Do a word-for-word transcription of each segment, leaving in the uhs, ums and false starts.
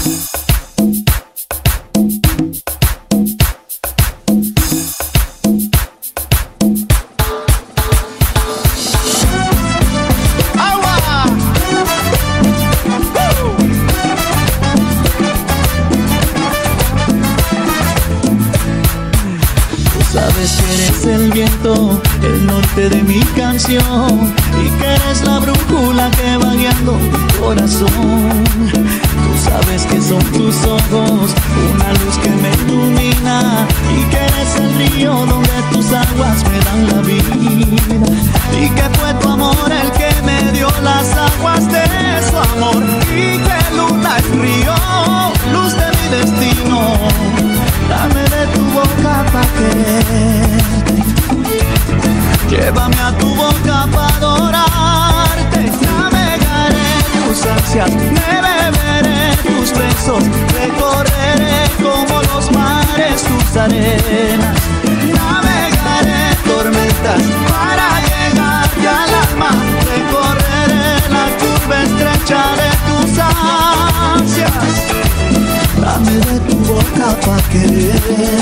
El viento, el norte de mi canción, y que eres la brújula que va guiando mi corazón. Tú sabes que son tus ojos una luz que me ilumina, y que eres el río donde tus aguas me dan la vida, y que fue tu amor el que me dio las aguas de su amor, y que luna es río, luz de mi destino. Dame de tu boca pa' quererte, llévame a tu boca pa' adorarte. Navegaré tus ansias, me beberé tus besos, recorreré como los mares tus arenas. Navegaré tormentas para llegarte al alma, recorreré la curva estrecha de tus ansias. Dame de tu boca pa' quererte,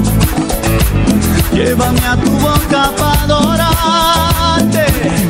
llévame a tu boca pa' adorarte.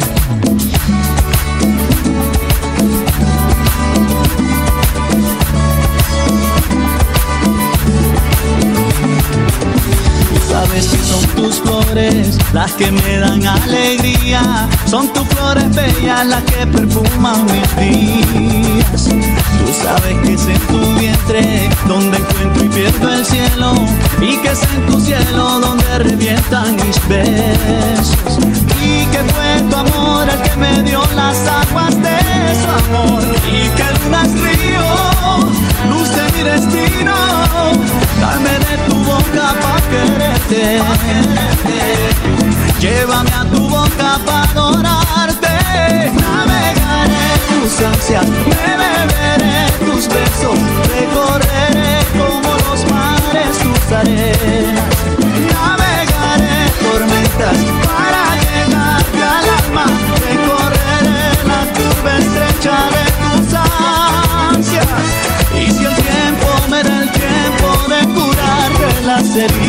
Sabes que son tus flores las que me dan alegría, son tus flores bellas las que perfuman mis días. Tú sabes que es en tu vientre donde encuentro y pierdo el cielo, y que es en tu cielo donde revientan mis besos, y que fue tu amor el que me dio las aguas de su amor, y que luna es río, luz de mi destino. Dame de tu boca pa' quererte, llévame a tu boca pa' adorarte. Navegaré tus ansias, me beberé tus besos, recorreré como los mares tus arenas. Navegaré tormentas para llegarte al alma, recorreré la curva estrecha de tus ansias. Y si el tiempo me da el tiempo de curarte las heridas,